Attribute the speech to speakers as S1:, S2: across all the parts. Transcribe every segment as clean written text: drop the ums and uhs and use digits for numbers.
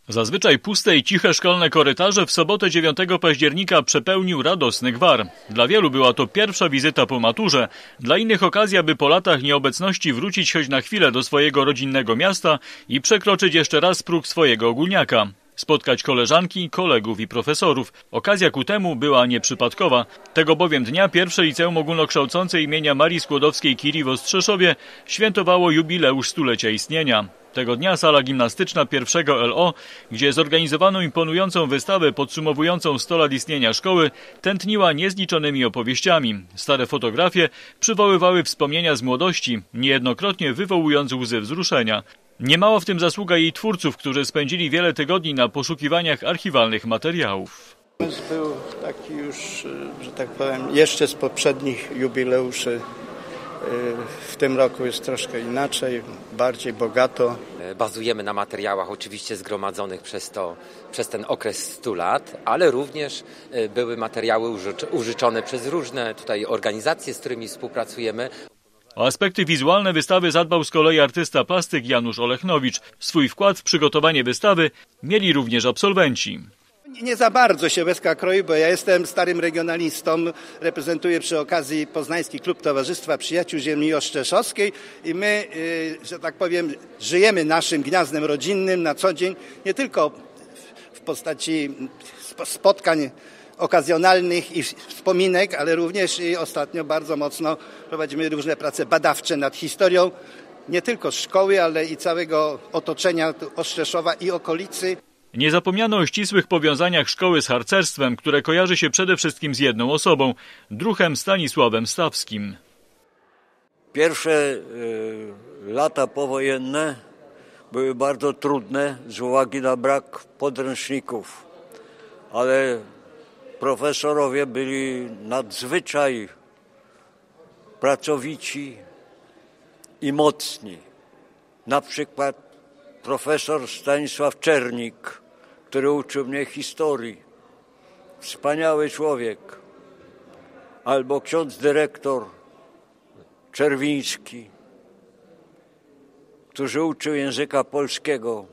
S1: Zazwyczaj puste i ciche szkolne korytarze w sobotę 9 października przepełnił radosny gwar. Dla wielu była to pierwsza wizyta po maturze, dla innych okazja, by po latach nieobecności wrócić choć na chwilę do swojego rodzinnego miasta i przekroczyć jeszcze raz próg swojego ogólniaka. Spotkać koleżanki, kolegów i profesorów. Okazja ku temu była nieprzypadkowa. Tego bowiem dnia pierwsze liceum ogólnokształcące imienia Marii Skłodowskiej-Curie w Ostrzeszowie świętowało jubileusz stulecia istnienia. Tego dnia sala gimnastyczna pierwszego LO, gdzie zorganizowano imponującą wystawę podsumowującą 100 lat istnienia szkoły, tętniła niezliczonymi opowieściami. Stare fotografie przywoływały wspomnienia z młodości, niejednokrotnie wywołując łzy wzruszenia. Niemała w tym zasługa jej twórców, którzy spędzili wiele tygodni na poszukiwaniach archiwalnych materiałów.
S2: Pomysł był taki już, że tak powiem, jeszcze z poprzednich jubileuszy. W tym roku jest troszkę inaczej, bardziej bogato.
S3: Bazujemy na materiałach oczywiście zgromadzonych przez ten okres 100 lat, ale również były materiały użyczone przez różne tutaj organizacje, z którymi współpracujemy.
S1: O aspekty wizualne wystawy zadbał z kolei artysta plastyk Janusz Olechnowicz. Swój wkład w przygotowanie wystawy mieli również absolwenci.
S2: Nie za bardzo się łezka kroi, bo ja jestem starym regionalistą, reprezentuję przy okazji Poznański Klub Towarzystwa Przyjaciół Ziemi Ostrzeszowskiej i my, że tak powiem, żyjemy naszym gniazdem rodzinnym na co dzień, nie tylko w postaci spotkań okazjonalnych i wspominek, ale również i ostatnio bardzo mocno prowadzimy różne prace badawcze nad historią nie tylko szkoły, ale i całego otoczenia Ostrzeszowa i okolicy.
S1: Nie zapomniano o ścisłych powiązaniach szkoły z harcerstwem, które kojarzy się przede wszystkim z jedną osobą, druhem Stanisławem Stawskim.
S4: Pierwsze lata powojenne były bardzo trudne z uwagi na brak podręczników, ale profesorowie byli nadzwyczaj pracowici i mocni. Na przykład profesor Stanisław Czernik, który uczył mnie historii. Wspaniały człowiek. Albo ksiądz dyrektor Czerwiński, który uczył języka polskiego,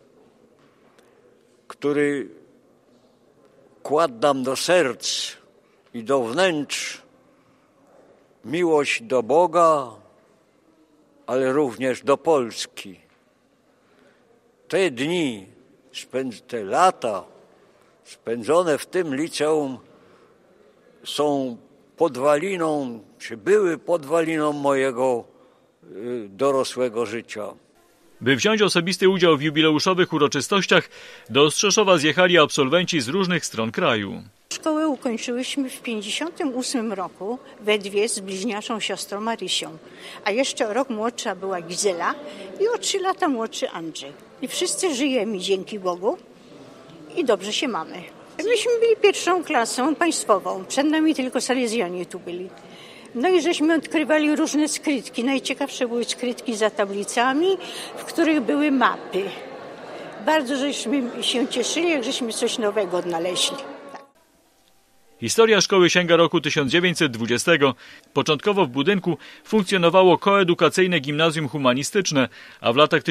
S4: który kładł nam do serc i do wnętrz miłość do Boga, ale również do Polski. Te dni, te lata spędzone w tym liceum są podwaliną, czy były podwaliną mojego dorosłego życia.
S1: By wziąć osobisty udział w jubileuszowych uroczystościach, do Ostrzeszowa zjechali absolwenci z różnych stron kraju.
S5: Szkołę ukończyłyśmy w 1958 roku we dwie z bliźniaczą siostrą Marysią, a jeszcze o rok młodsza była Gizela i o 3 lata młodszy Andrzej. I wszyscy żyjemy dzięki Bogu i dobrze się mamy. Myśmy byli pierwszą klasą państwową, przed nami tylko salezjanie tu byli. No i żeśmy odkrywali różne skrytki. Najciekawsze były skrytki za tablicami, w których były mapy. Bardzo żeśmy się cieszyli, jak żeśmy coś nowego odnaleźli.
S1: Historia szkoły sięga roku 1920. Początkowo w budynku funkcjonowało koedukacyjne gimnazjum humanistyczne, a w latach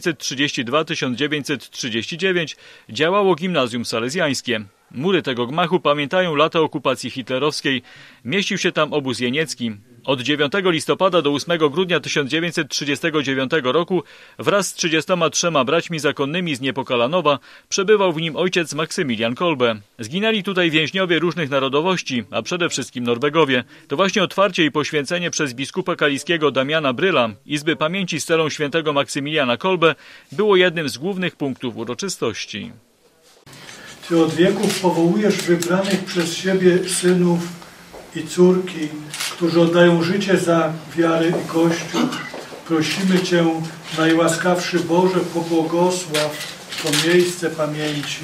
S1: 1932-1939 działało gimnazjum salezjańskie. Mury tego gmachu pamiętają lata okupacji hitlerowskiej. Mieścił się tam obóz jeniecki. Od 9 listopada do 8 grudnia 1939 roku wraz z 33 braćmi zakonnymi z Niepokalanowa przebywał w nim ojciec Maksymilian Kolbe. Zginęli tutaj więźniowie różnych narodowości, a przede wszystkim Norwegowie. To właśnie otwarcie i poświęcenie przez biskupa kaliskiego Damiana Bryla Izby Pamięci z celą świętego Maksymiliana Kolbe było jednym z głównych punktów uroczystości.
S6: Ty od wieków powołujesz wybranych przez siebie synów i córki, którzy oddają życie za wiarę i Kościół. Prosimy Cię, najłaskawszy Boże, pobłogosław to miejsce pamięci,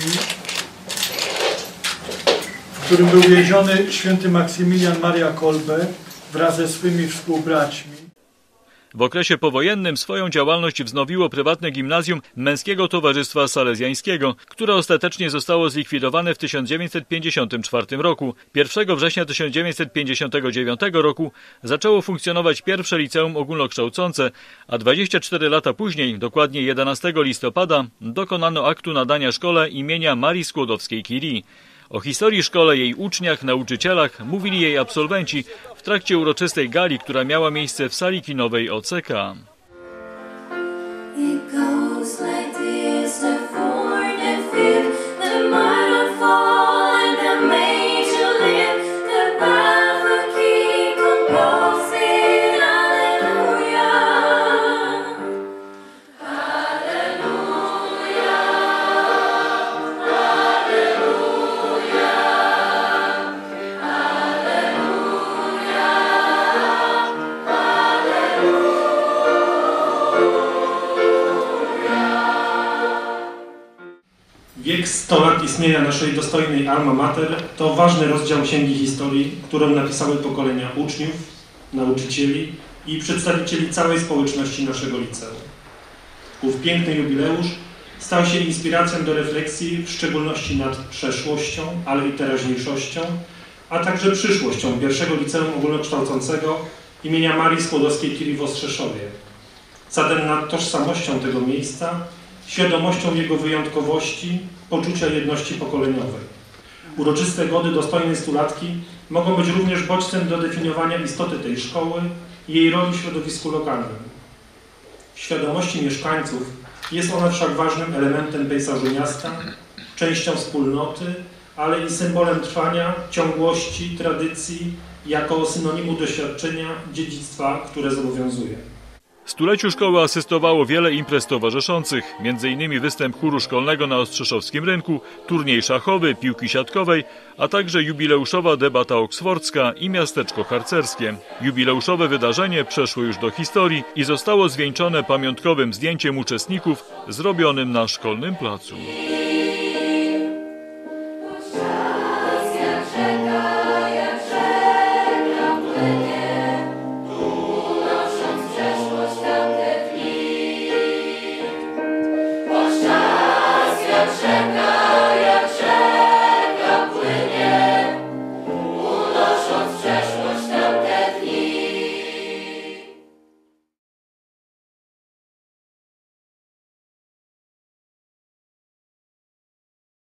S6: w którym był więziony święty Maksymilian Maria Kolbe wraz ze swymi współbraćmi.
S1: W okresie powojennym swoją działalność wznowiło prywatne gimnazjum Męskiego Towarzystwa Salezjańskiego, które ostatecznie zostało zlikwidowane w 1954 roku. 1 września 1959 roku zaczęło funkcjonować pierwsze liceum ogólnokształcące, a 24 lata później, dokładnie 11 listopada, dokonano aktu nadania szkole imienia Marii Skłodowskiej-Curie. O historii szkole, jej uczniach, nauczycielach mówili jej absolwenci w trakcie uroczystej gali, która miała miejsce w sali kinowej OCK.
S7: Wiek 100 lat istnienia naszej dostojnej Alma Mater to ważny rozdział księgi historii, którą napisały pokolenia uczniów, nauczycieli i przedstawicieli całej społeczności naszego liceum. Ów piękny jubileusz stał się inspiracją do refleksji, w szczególności nad przeszłością, ale i teraźniejszością, a także przyszłością pierwszego liceum ogólnokształcącego imienia Marii Skłodowskiej-Curie w Ostrzeszowie. Zatem nad tożsamością tego miejsca, świadomością jego wyjątkowości, poczucia jedności pokoleniowej. Uroczyste gody dostojnej stulatki mogą być również bodźcem do definiowania istoty tej szkoły i jej roli w środowisku lokalnym. W świadomości mieszkańców jest ona wszak ważnym elementem pejzażu miasta, częścią wspólnoty, ale i symbolem trwania, ciągłości, tradycji, jako synonimu doświadczenia, dziedzictwa, które zobowiązuje.
S1: Stuleciu szkoły asystowało wiele imprez towarzyszących, m.in. występ chóru szkolnego na Ostrzeszowskim Rynku, turniej szachowy, piłki siatkowej, a także jubileuszowa debata oksfordzka i miasteczko harcerskie. Jubileuszowe wydarzenie przeszło już do historii i zostało zwieńczone pamiątkowym zdjęciem uczestników zrobionym na szkolnym placu.